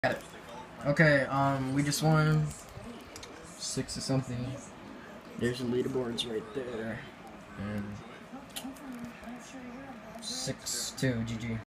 Got it. Okay, we just won 6 or something. There's the leaderboards right there. And 6-2, GG.